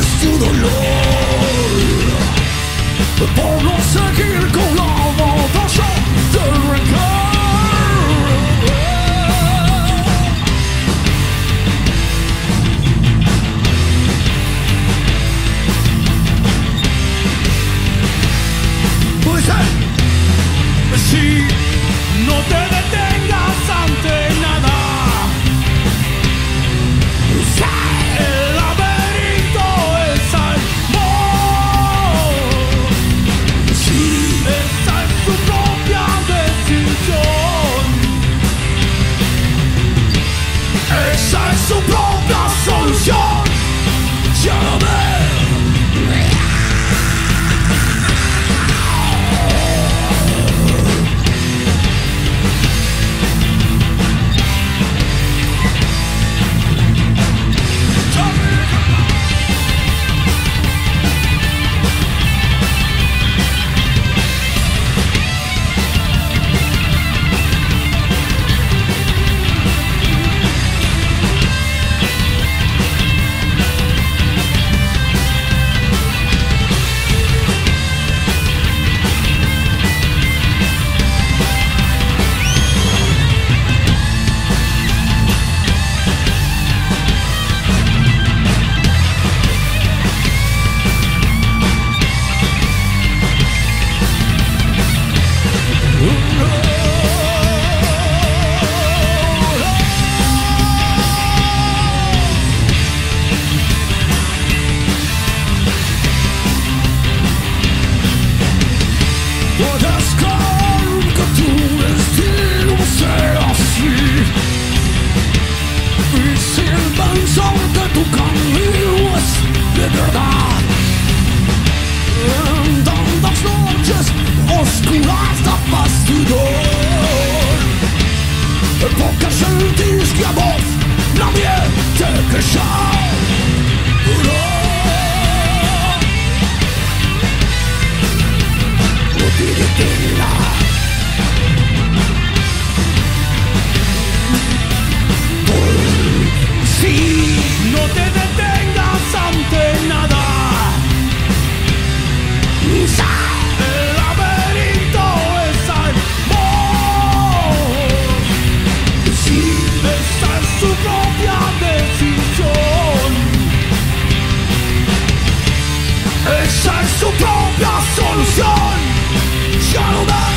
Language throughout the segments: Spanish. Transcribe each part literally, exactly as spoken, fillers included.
tu dolor, por no seguir con la batalla del rencor. Pues si no te detengas ante nada, el laberinto es amor. Sí, esa es tu propia decisión, esa es su propia solución. Ya lo ves. Porque sentís que a vos nadie te creyó. No te detengas. Sí, no te detengas ante nada. El laberinto es amor. Sí, esa es su propia decisión, esa es su propia solución. Ya lo ves.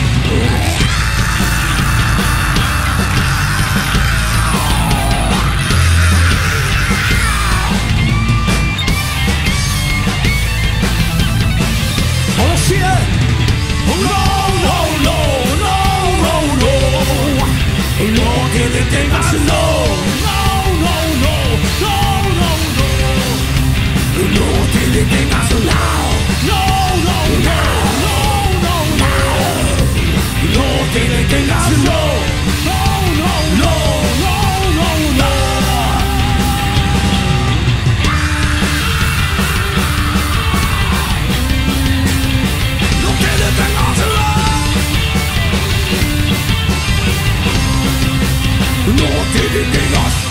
No te detengas, no, no, no, no, no, no, no. No te detengas, no, no, no, no, no, no, no. No te detengas, no, no, no, no, no, no, no. No te detengas, no. No te detengas.